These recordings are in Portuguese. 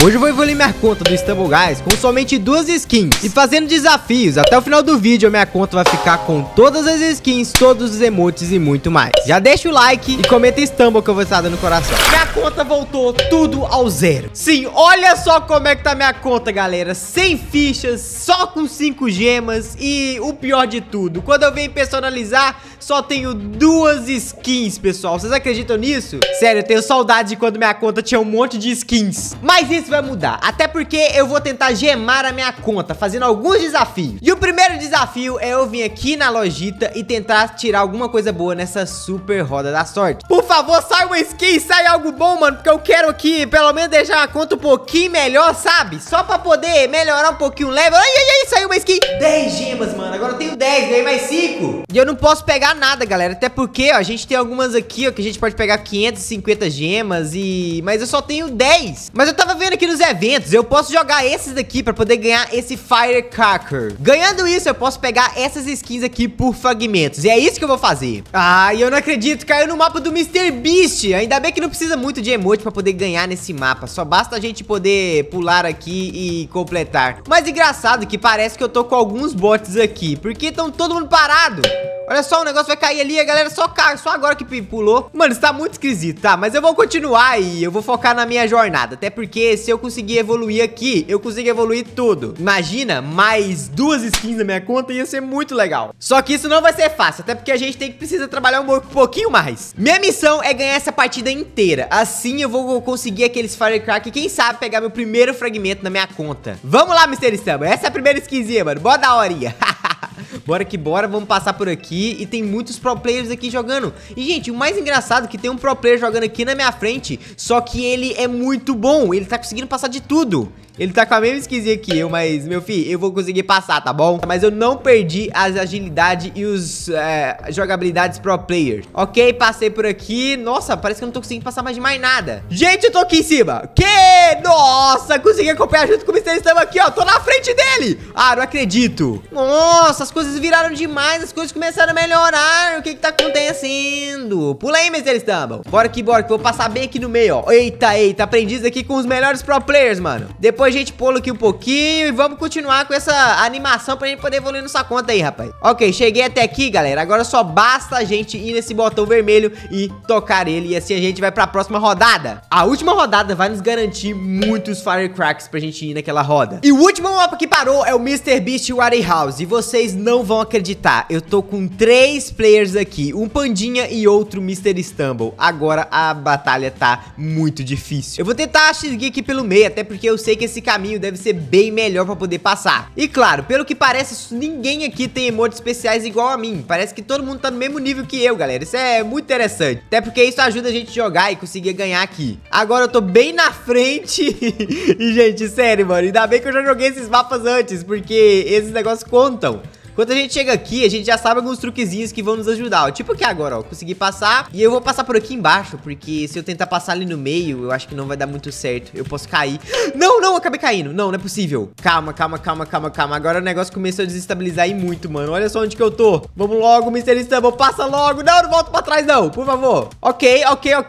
Hoje eu vou evoluir minha conta do Stumble Guys com somente 2 skins e fazendo desafios. Até o final do vídeo a minha conta vai ficar com todas as skins, todos os emotes e muito mais. Já deixa o like e comenta Stumble que eu vou estar dando coração. Minha conta voltou tudo ao zero. Sim, olha só como é que tá minha conta, galera. Sem fichas, só com 5 gemas e o pior de tudo, quando eu venho personalizar, só tenho 2 skins, pessoal. Vocês acreditam nisso? Sério, eu tenho saudade de quando minha conta tinha um monte de skins. Mas isso vai mudar, até porque eu vou tentar gemar a minha conta, fazendo alguns desafios. E o primeiro desafio é eu vir aqui na lojita e tentar tirar alguma coisa boa nessa super roda da sorte. Por favor, sai uma skin, sai algo bom, mano, porque eu quero aqui, pelo menos, deixar a conta um pouquinho melhor, sabe? Só pra poder melhorar um pouquinho o level. Ai, saiu uma skin. 10 gemas, mano, agora eu tenho 10, ganhei mais 5. E eu não posso pegar nada, galera, até porque, ó, a gente tem algumas aqui, ó, que a gente pode pegar 550 gemas mas eu só tenho 10. Mas eu tava vendo aqui nos eventos, eu posso jogar esses daqui pra poder ganhar esse Firecracker. Ganhando isso, eu posso pegar essas skins aqui por fragmentos. E é isso que eu vou fazer. Ah, e eu não acredito, caiu no mapa do Mr. Beast. Ainda bem que não precisa muito de emote pra poder ganhar nesse mapa. Só basta a gente poder pular aqui e completar. Mas engraçado que parece que eu tô com alguns bots aqui, porque estão todo mundo parado. Olha só, o negócio vai cair ali, a galera só cai, só agora que pulou. Mano, isso tá muito esquisito, tá? Mas eu vou continuar e eu vou focar na minha jornada. Até porque se eu conseguir evoluir aqui, eu consigo evoluir tudo. Imagina, mais 2 skins na minha conta, ia ser muito legal. Só que isso não vai ser fácil, até porque a gente precisa trabalhar um pouquinho mais. Minha missão é ganhar essa partida inteira. Assim eu vou conseguir aqueles Firecracker e quem sabe pegar meu primeiro fragmento na minha conta. Vamos lá, Mr. Stumble. Essa é a primeira skinzinha, mano. Bora da horinha. Bora que bora, vamos passar por aqui. E tem muitos pro players aqui jogando. E, gente, o mais engraçado é que tem um pro player jogando aqui na minha frente. Só que ele é muito bom, ele tá conseguindo passar de tudo. Ele tá com a mesma skinzinha que eu, mas, meu filho, eu vou conseguir passar, tá bom? Mas eu não perdi as agilidade e os jogabilidades pro player. Ok, passei por aqui. Nossa, parece que eu não tô conseguindo passar mais de mais nada. Gente, eu tô aqui em cima. Que? Nossa, consegui acompanhar junto com o Mr. Stumble aqui, ó. Tô na frente dele. Ah, não acredito. Nossa, as coisas viraram demais. As coisas começaram a melhorar. O que que tá acontecendo? Pula aí, Mr. Stumble. Bora que eu vou passar bem aqui no meio, ó. Eita, aprendiz aqui com os melhores pro players, mano. Depois a gente pula aqui um pouquinho e vamos continuar com essa animação pra gente poder evoluir nossa conta aí, rapaz. Ok, cheguei até aqui, galera. Agora só basta a gente ir nesse botão vermelho e tocar ele. E assim a gente vai pra próxima rodada. A última rodada vai nos garantir muitos Firecracks pra gente ir naquela roda. E o último mapa que parou é o Mr. Beast Warehouse. E vocês não vão acreditar, eu tô com 3 players aqui, um Pandinha e outro Mr. Stumble. Agora a batalha tá muito difícil. Eu vou tentar seguir aqui pelo meio, até porque eu sei que esse caminho deve ser bem melhor pra poder passar. E claro, pelo que parece, ninguém aqui tem emotes especiais igual a mim. Parece que todo mundo tá no mesmo nível que eu, galera. Isso é muito interessante. Até porque isso ajuda a gente a jogar e conseguir ganhar aqui. Agora eu tô bem na frente. E, gente, sério, mano, ainda bem que eu já joguei esses mapas antes, porque esses negócios contam. Quando a gente chega aqui, a gente já sabe alguns truquezinhos que vão nos ajudar, ó. Tipo aqui agora, ó, consegui passar. E eu vou passar por aqui embaixo, porque se eu tentar passar ali no meio, eu acho que não vai dar muito certo. Eu posso cair. Não, eu acabei caindo. Não é possível. Calma. Agora o negócio começou a desestabilizar aí muito, mano. Olha só onde que eu tô. Vamos logo, Mr. Stumble, passa logo. Não volta pra trás, não, por favor. Ok.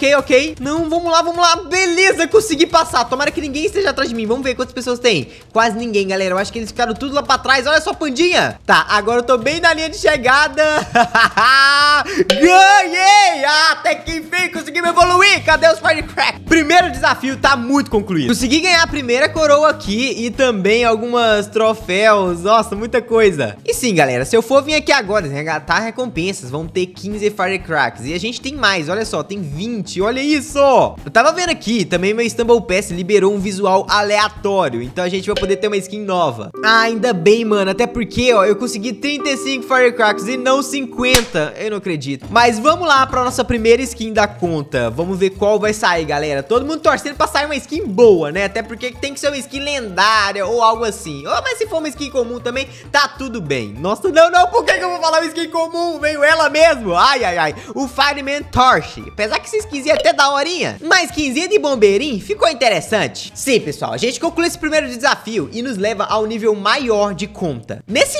Não, vamos lá. Beleza, consegui passar. Tomara que ninguém esteja atrás de mim. Vamos ver quantas pessoas tem. Quase ninguém, galera. Eu acho que eles ficaram tudo lá pra trás. Olha só, Pandinha. Tá, agora eu tô bem na linha de chegada. Ganhei! Até que enfim conseguimos evoluir. Cadê os Firecrack? Primeiro desafio tá muito concluído. Consegui ganhar a primeira coroa aqui e também algumas troféus. Nossa, muita coisa. E sim, galera, se eu for vir aqui agora resgatar recompensas, vão ter 15 Firecracks. E a gente tem mais, olha só, tem 20. Olha isso! Eu tava vendo aqui, também meu Stumble Pass liberou um visual aleatório. Então a gente vai poder ter uma skin nova. Ah, ainda bem, mano. Até porque, ó, eu consegui 35 Firecracks e não 50. Eu não acredito. Mas vamos lá pra nossa primeira skin da conta. Vamos ver qual vai sair, galera. Todo mundo torcendo pra sair uma skin boa, né? Até porque tem que ser uma skin lendária ou algo assim. Oh, mas se for uma skin comum também, tá tudo bem. Nossa, não. Por que eu vou falar uma skin comum? Veio ela mesmo. Ai. O Fireman Torch. Apesar que essa skinzinha é até daorinha. Mas skinzinha de bombeirinho ficou interessante. Sim, pessoal. A gente concluiu esse primeiro desafio e nos leva ao nível maior de conta. Nesse level de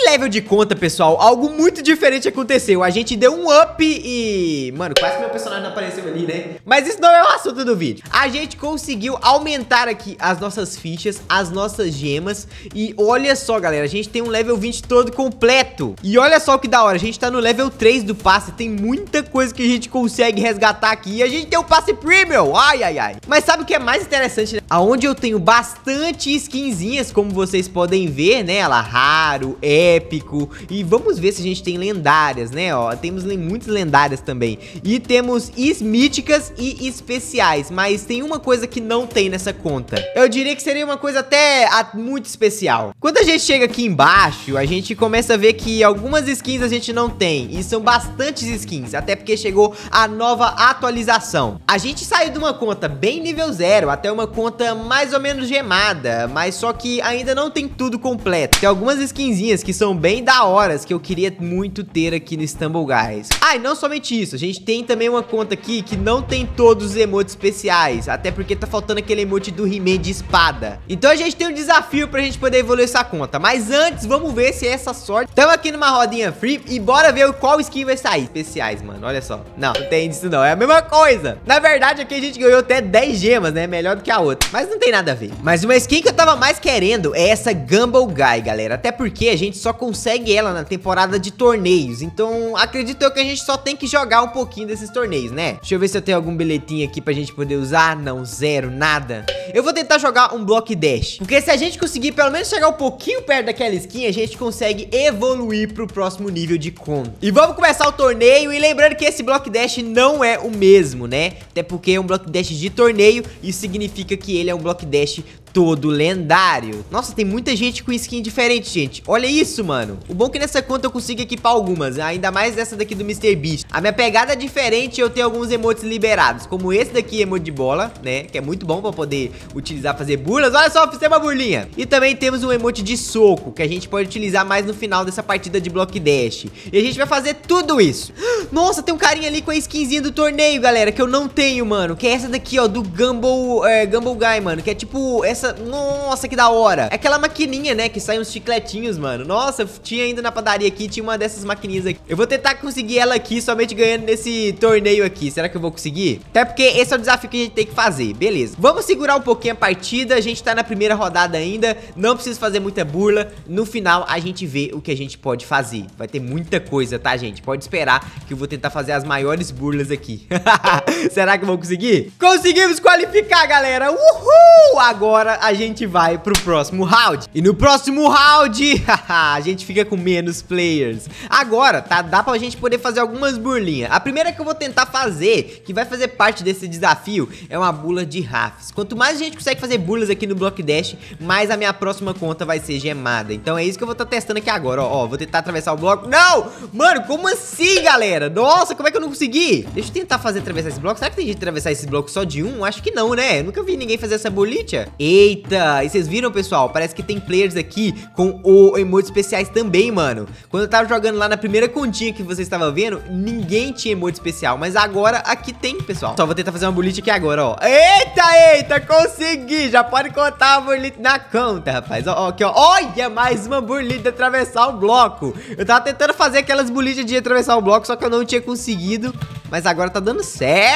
conta, pessoal, algo muito diferente aconteceu. A gente deu um up e... Mano, quase que meu personagem não apareceu ali, né? Mas isso não é o assunto do vídeo. A gente conseguiu aumentar aqui as nossas fichas, as nossas gemas. E olha só, galera, a gente tem um level 20 todo completo. E olha só que da hora, a gente tá no level 3 do passe. Tem muita coisa que a gente consegue resgatar aqui. E a gente tem o passe premium. Ai, ai, ai. Mas sabe o que é mais interessante, né? Aonde eu tenho bastante skinzinhas, como vocês podem ver, né? Ela raro, épico. E vamos ver se a gente tem lendárias, né? Ó, temos muitas lendárias também. E temos míticas e especiais. Mas tem uma coisa que não tem nessa conta. Eu diria que seria uma coisa até muito especial. Quando a gente chega aqui embaixo, a gente começa a ver que algumas skins a gente não tem. E são bastantes skins, até porque chegou a nova atualização. A gente saiu de uma conta bem nível 0 até uma conta mais ou menos gemada, mas só que ainda não tem tudo completo. Tem algumas skinzinhas que são bem da horas que eu queria muito ter aqui no Stumble Guys. Ah, e não somente isso, a gente tem também uma conta aqui que não tem todos os emotes especiais, até porque tá faltando aquele emote do He-Man de espada. Então a gente tem um desafio pra gente poder evoluir essa conta, mas antes vamos ver se é essa sorte. Estamos aqui numa rodinha free e bora ver qual skin vai sair. Especiais, mano, olha só. Não tem disso não, é a mesma coisa. Na verdade aqui a gente ganhou até 10 gemas, né, melhor do que a outra, mas não tem nada a ver. Mas uma skin que eu tava mais querendo é essa Gumball Guy, galera, até porque a gente só consegue ela na temporada de torneios. Então acredito eu que a gente só tem que jogar um pouquinho desses torneios, né? Deixa eu ver se eu tenho algum bilhetinho aqui pra gente poder usar. Não, zero, nada. Eu vou tentar jogar um Block Dash, porque se a gente conseguir pelo menos chegar um pouquinho perto daquela skin, a gente consegue evoluir pro próximo nível de conta. E vamos começar o torneio. E lembrando que esse Block Dash não é o mesmo, né? Até porque é um Block Dash de torneio. Isso significa que ele é um Block Dash todo lendário. Nossa, tem muita gente com skin diferente, gente. Olha isso, mano. O bom é que nessa conta eu consigo equipar algumas, ainda mais essa daqui do MrBeast. A minha pegada é diferente, eu tenho alguns emotes liberados, como esse daqui, emote de bola, né? Que é muito bom pra poder utilizar, fazer burlas. Olha só, fiz uma burlinha. E também temos um emote de soco, que a gente pode utilizar mais no final dessa partida de Block Dash. E a gente vai fazer tudo isso. Nossa, tem um carinha ali com a skinzinha do torneio, galera, que eu não tenho, mano. Que é essa daqui, ó, do Gumball Guy, mano. Que é tipo essa... Nossa, que da hora. É aquela maquininha, né, que sai uns chicletinhos, mano. Nossa, tinha ainda na padaria aqui, tinha uma dessas maquininhas aqui. Eu vou tentar conseguir ela aqui, somente ganhando nesse torneio aqui. Será que eu vou conseguir? Até porque esse é o desafio que a gente tem que fazer. Beleza. Vamos segurar um pouquinho a partida. A gente tá na primeira rodada ainda. Não precisa fazer muita burla. No final, a gente vê o que a gente pode fazer. Vai ter muita coisa, tá, gente? Pode esperar que eu vou tentar fazer as maiores burlas aqui. Será que eu vou conseguir? Conseguimos qualificar, galera. Uhul! Agora a gente vai pro próximo round. E no próximo round, a gente fica com menos players. Agora, tá? Dá pra gente poder fazer algumas burlinhas. A primeira que eu vou tentar fazer, que vai fazer parte desse desafio, é uma burla de Rafts. Quanto mais a gente consegue fazer burlas aqui no Block Dash, mais a minha próxima conta vai ser gemada. Então é isso que eu vou estar testando aqui agora, ó. Vou tentar atravessar o bloco. Não! Mano, como assim, galera? Nossa, como é que eu não consegui? Deixa eu tentar fazer atravessar esse bloco. Será que tem jeito de atravessar esse bloco só de um? Acho que não, né? Eu nunca vi ninguém fazer essa bolita. Eita, e vocês viram, pessoal? Parece que tem players aqui com o emotes especiais também, mano. Quando eu tava jogando lá na primeira continha que vocês estavam vendo, ninguém tinha emote especial, mas agora aqui tem, pessoal. Só vou tentar fazer uma bolita aqui agora, ó. Eita, consegui! Já pode contar a bolita na conta, rapaz. Ó, aqui, ó. Olha, mais uma bolita de atravessar o bloco. Eu tava tentando fazer aquelas bolitas de atravessar o bloco, só que eu não tinha conseguido. Mas agora tá dando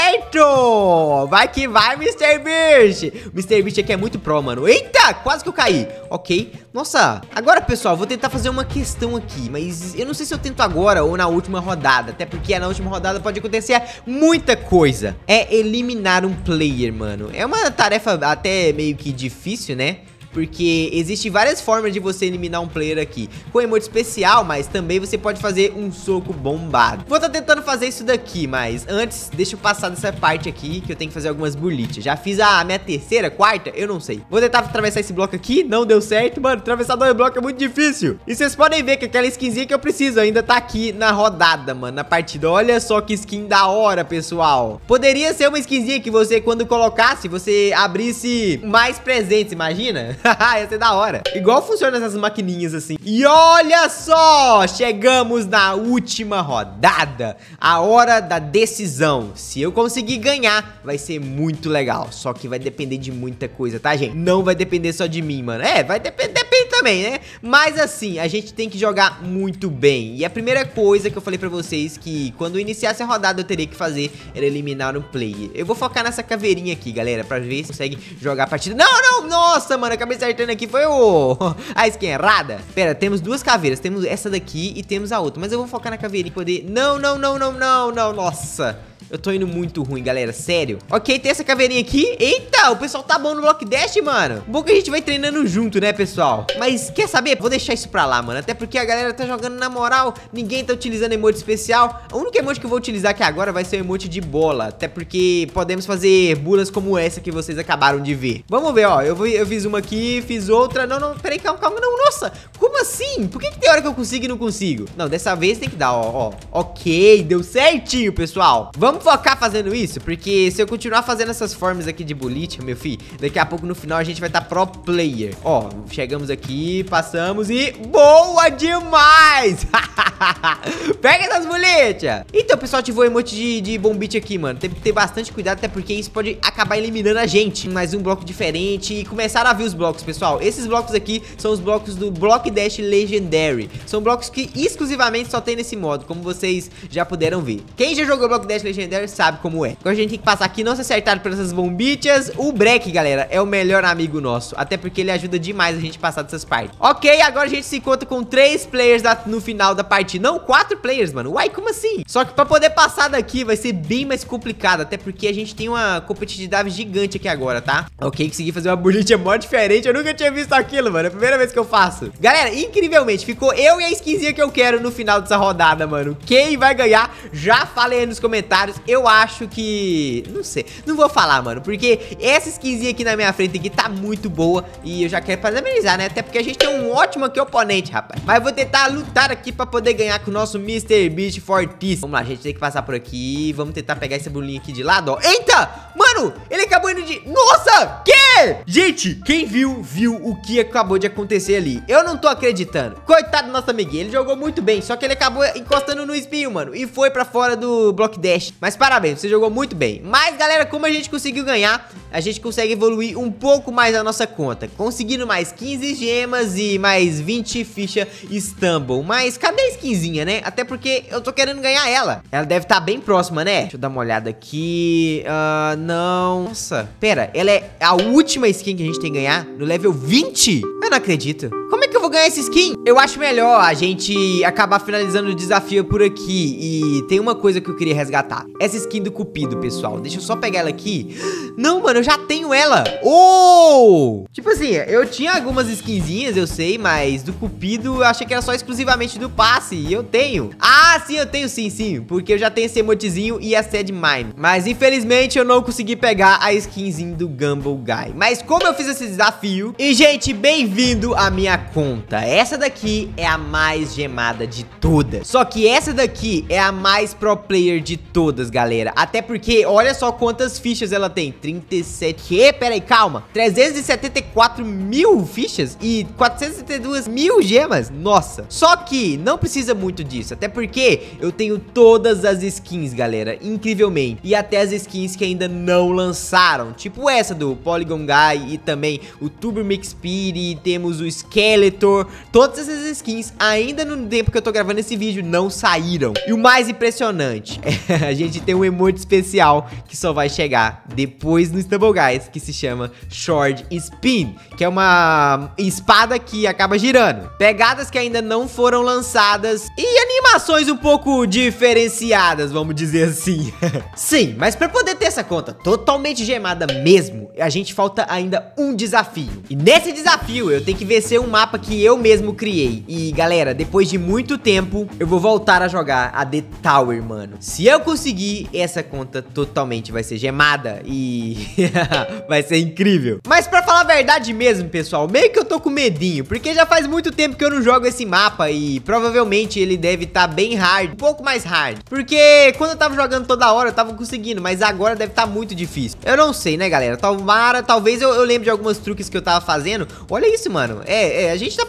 certo! Vai que vai, MrBeast! O MrBeast aqui é muito pro, mano. Eita, quase que eu caí. Ok. Nossa, agora, pessoal, vou tentar fazer uma questão aqui. Mas eu não sei se eu tento agora ou na última rodada. Até porque na última rodada pode acontecer muita coisa. É eliminar um player, mano. É uma tarefa até meio que difícil, né? Porque existe várias formas de você eliminar um player aqui. Com emote especial, mas também você pode fazer um soco bombado. Vou estar tentando fazer isso daqui, mas antes, deixa eu passar dessa parte aqui, que eu tenho que fazer algumas bolitas. Já fiz a minha terceira, quarta, eu não sei. Vou tentar atravessar esse bloco aqui, não deu certo. Mano, atravessar dois blocos é muito difícil. E vocês podem ver que aquela skinzinha que eu preciso ainda tá aqui na rodada, mano, na partida. Olha só que skin da hora, pessoal. Poderia ser uma skinzinha que você, quando colocasse, você abrisse mais presentes, imagina? Ia ser da hora. Igual funciona essas maquininhas assim. E olha só, chegamos na última rodada. A hora da decisão. Se eu conseguir ganhar, vai ser muito legal. Só que vai depender de muita coisa, tá, gente? Não vai depender só de mim, mano. É, vai depender também também, né? Mas assim, a gente tem que jogar muito bem. E a primeira coisa que eu falei pra vocês que quando iniciasse a rodada eu teria que fazer era eliminar um player. Eu vou focar nessa caveirinha aqui, galera, pra ver se consegue jogar a partida. Não, nossa, mano, acabei acertando aqui, foi a skin errada. Pera, temos duas caveiras, temos essa daqui e temos a outra. Mas eu vou focar na caveirinha e poder... Não, nossa. Eu tô indo muito ruim, galera, sério. Ok, tem essa caveirinha aqui. Eita, o pessoal tá bom no Block Dash, mano. Bom que a gente vai treinando junto, né, pessoal? Mas quer saber? Vou deixar isso pra lá, mano. Até porque a galera tá jogando na moral. Ninguém tá utilizando emote especial. O único emote que eu vou utilizar aqui agora vai ser o emote de bola. Até porque podemos fazer bulas como essa que vocês acabaram de ver. Vamos ver, ó. Eu fiz uma aqui, fiz outra. Não, peraí, calma, não. Nossa, como assim? Por que tem hora que eu consigo e não consigo? Não, dessa vez tem que dar, ó. Ok, deu certinho, pessoal. Vamos focar fazendo isso, porque se eu continuar fazendo essas formas aqui de bullet, meu filho, daqui a pouco no final a gente vai estar pro player. Ó, chegamos aqui, passamos e... Boa demais! Pega essas boletas! Então, pessoal, ativou o emote de bombite aqui, mano. Tem que ter bastante cuidado, até porque isso pode acabar eliminando a gente. Mais um bloco diferente e começaram a ver os blocos, pessoal. Esses blocos aqui são os blocos do Block Dash Legendary. São blocos que exclusivamente só tem nesse modo, como vocês já puderam ver. Quem já jogou Block Dash Legendary sabe como é. Agora a gente tem que passar aqui, não se acertar por essas bombitas. O Break, galera, é o melhor amigo nosso, até porque ele ajuda demais a gente passar dessas partes. Ok, agora a gente se conta com 3 players no final da partida. Não, 4 players, mano. Uai, como assim? Só que pra poder passar daqui vai ser bem mais complicado, até porque a gente tem uma competitividade gigante aqui agora, tá? Ok, consegui fazer uma bullet mó diferente. Eu nunca tinha visto aquilo, mano. É a primeira vez que eu faço. Galera, incrivelmente, ficou eu e a skinzinha que eu quero no final dessa rodada, mano. Quem vai ganhar? Já falei aí nos comentários. Eu acho que... Não sei. Não vou falar, mano, porque essa skinzinha aqui na minha frente aqui tá muito boa e eu já quero parabenizar, né? Até porque a gente tem um ótimo aqui oponente, rapaz. Mas eu vou tentar lutar aqui pra poder ganhar com o nosso Mr. Beast fortíssimo. Vamos lá, a gente tem que passar por aqui. Vamos tentar pegar essa bolinha aqui de lado, ó. Eita! Mano, ele acabou indo de... Nossa! Que? Gente, quem viu o que acabou de acontecer ali. Eu não tô acreditando. Coitado do nosso amiguinho, ele jogou muito bem, só que ele acabou encostando no espinho, mano, e foi pra fora do Block Dash. Mas parabéns, você jogou muito bem. Mas, galera, como a gente conseguiu ganhar, a gente consegue evoluir um pouco mais a nossa conta, conseguindo mais 15 gemas e mais 20 ficha Stumble. Mas cadê a skinzinha, né? Até porque eu tô querendo ganhar ela. Ela deve estar bem próxima, né? Deixa eu dar uma olhada aqui. Não. Nossa, pera, ela é a última skin que a gente tem que ganhar no level 20? Eu não acredito. Como é que eu vou ganhar essa skin? Eu acho melhor a gente acabar finalizando o desafio por aqui. E tem uma coisa que eu queria resgatar. Essa skin do Cupido, pessoal. Deixa eu só pegar ela aqui. Não, mano, eu já tenho ela. Oh! Tipo assim, eu tinha algumas skinzinhas, eu sei, mas do Cupido eu achei que era só exclusivamente do passe. E eu tenho. Ah, sim, eu tenho sim. Porque eu já tenho esse emotezinho e a Sad Mine. Mas infelizmente eu não consegui pegar a skinzinha do Gumball Guy. Mas como eu fiz esse desafio... E, gente, bem-vindo à minha conta. Essa daqui é a mais gemada de todas. Só que essa daqui é a mais pro player de todas, galera. Até porque, olha só quantas fichas ela tem. 37... Que? Pera aí, calma. 374 mil fichas e 472 mil gemas. Nossa. Só que não precisa muito disso. Até porque eu tenho todas as skins, galera. Incrivelmente. E até as skins que ainda não lançaram. Tipo essa do Polygon Guy e também o Tuber Mix Speed. E temos o Skeletor. Todas essas skins ainda no tempo que eu tô gravando esse vídeo não saíram. E o mais impressionante é a gente tem um emote especial que só vai chegar depois no Stumble Guys, que se chama Sword Spin, que é uma espada que acaba girando. Pegadas que ainda não foram lançadas e animações um pouco diferenciadas, vamos dizer assim. Sim, mas pra poder ter essa conta totalmente gemada mesmo, a gente falta ainda um desafio. E nesse desafio eu tenho que vencer um mapa que eu mesmo criei. E galera, depois de muito tempo eu vou voltar a jogar a The Tower, mano. Se eu conseguir, essa conta totalmente vai ser gemada e vai ser incrível. Mas pra falar a verdade mesmo, pessoal, meio que eu tô com medinho, porque já faz muito tempo que eu não jogo esse mapa e provavelmente ele deve estar bem hard, um pouco mais hard. Porque quando eu tava jogando toda hora eu tava conseguindo, mas agora deve estar muito difícil. Eu não sei, né, galera? Talvez eu lembre de alguns truques que eu tava fazendo. Olha isso, mano. A gente tá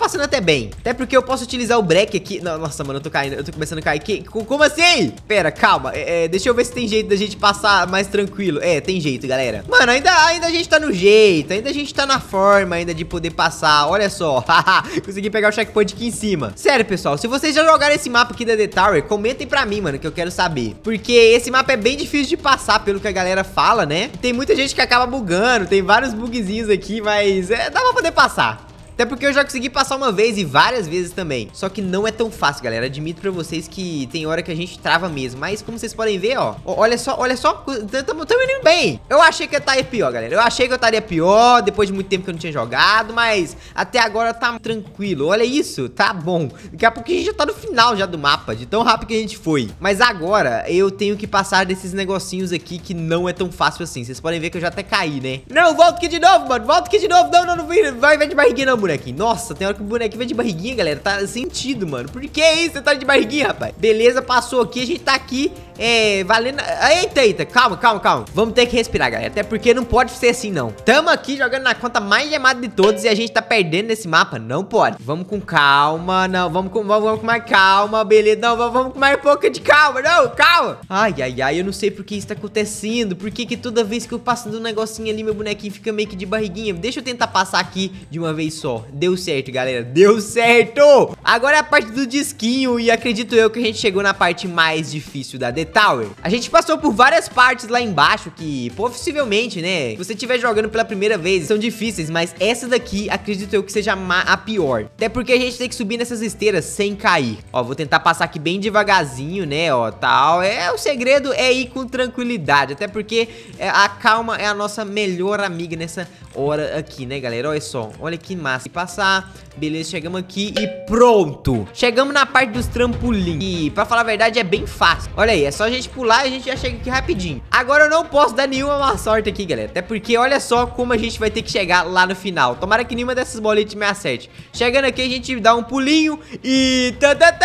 passando até bem. Até porque eu posso utilizar o break aqui. Nossa, mano, eu tô caindo. Eu tô começando a cair. Como assim? Pera, calma. Deixa eu ver se tem jeito da gente passar mais tranquilo. Tem jeito, galera. Mano, ainda a gente tá no jeito. Ainda a gente tá na forma ainda de poder passar. Olha só. Consegui pegar o checkpoint aqui em cima. Sério, pessoal, se vocês já jogaram esse mapa aqui da The Tower, comentem pra mim, mano, que eu quero saber. Porque esse mapa é bem difícil de passar, pelo que a galera fala, né? Tem muita gente que acaba bugando. Tem vários bugzinhos aqui, mas dá pra poder passar. Até porque eu já consegui passar uma vez e várias vezes também. Só que não é tão fácil, galera. Admito pra vocês que tem hora que a gente trava mesmo. Mas como vocês podem ver, ó. Olha só. Tamo indo bem. Eu achei que eu estaria pior, galera. Eu achei que eu estaria pior depois de muito tempo que eu não tinha jogado. Mas até agora tá tranquilo. Olha isso. Tá bom. Daqui a pouco a gente já tá no final já do mapa. De tão rápido que a gente foi. Mas agora eu tenho que passar desses negocinhos aqui que não é tão fácil assim. Vocês podem ver que eu já até caí, né? Não, volta aqui de novo, mano. Volta aqui de novo. Não vai de barriguinha não, bonequinho. Nossa, tem hora que o bonequinho vai de barriguinha, galera. Tá sentido, mano. Por que isso? Você tá de barriguinha, rapaz? Beleza, passou aqui. A gente tá aqui, valendo... Eita. Calma. Vamos ter que respirar, galera. Até porque não pode ser assim, não. Tamo aqui jogando na conta mais gemada de todos e a gente tá perdendo nesse mapa. Não pode. Vamos com calma. Não, vamos com mais calma. Beleza. Não, vamos com mais pouca de calma. Não, calma. Ai. Eu não sei por que isso tá acontecendo. Por que toda vez que eu passo do negocinho ali, meu bonequinho fica meio que de barriguinha? Deixa eu tentar passar aqui de uma vez só. Deu certo, galera. Deu certo. Agora é a parte do disquinho e acredito eu que a gente chegou na parte mais difícil da The Tower. A gente passou por várias partes lá embaixo que, possivelmente, né, se você estiver jogando pela primeira vez, são difíceis, mas essa daqui acredito eu que seja a pior. Até porque a gente tem que subir nessas esteiras sem cair. Ó, vou tentar passar aqui bem devagarzinho, né, ó, tal. O segredo é ir com tranquilidade, até porque a calma é a nossa melhor amiga nessa hora aqui, né, galera? Olha só, olha que massa. E passar, beleza, chegamos aqui e pronto. Chegamos na parte dos trampolins. E pra falar a verdade é bem fácil. Olha aí, é só a gente pular e a gente já chega aqui rapidinho. Agora eu não posso dar nenhuma má sorte aqui, galera. Até porque olha só como a gente vai ter que chegar lá no final. Tomara que nenhuma dessas boletas me acerte. Chegando aqui a gente dá um pulinho e...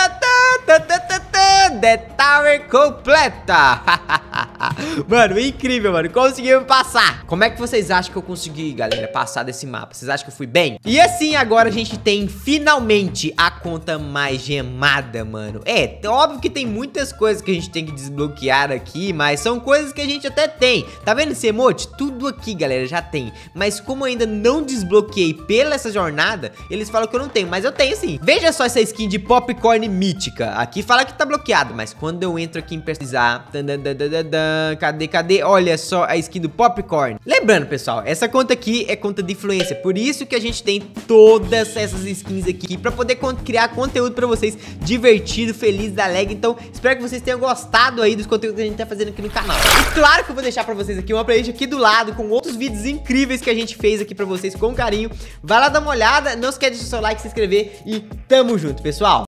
The Tower completa. Mano, incrível, mano. Conseguimos passar. Como é que vocês acham que eu consegui, galera, passar desse mapa? Vocês acham que eu fui bem? E assim, agora a gente tem finalmente a conta mais gemada, mano. Óbvio que tem muitas coisas que a gente tem que desbloquear aqui, mas são coisas que a gente até tem. Tá vendo esse emote? Tudo aqui, galera, já tem. Mas como eu ainda não desbloqueei pela essa jornada, eles falam que eu não tenho, mas eu tenho sim. Veja só essa skin de Popcorn mítica. Aqui fala que tá bloqueado, mas quando eu entro aqui em pesquisar, cadê? Olha só a skin do Popcorn. Lembrando, pessoal, essa conta aqui é conta de influência, por isso que a gente tem todas essas skins aqui pra poder criar conteúdo pra vocês divertido, feliz, alegre. Então, espero que vocês tenham gostado aí dos conteúdos que a gente tá fazendo aqui no canal. E claro que eu vou deixar pra vocês aqui uma playlist aqui do lado com outros vídeos incríveis que a gente fez aqui pra vocês com carinho. Vai lá dar uma olhada, não esquece de deixar o seu like, se inscrever e tamo junto, pessoal.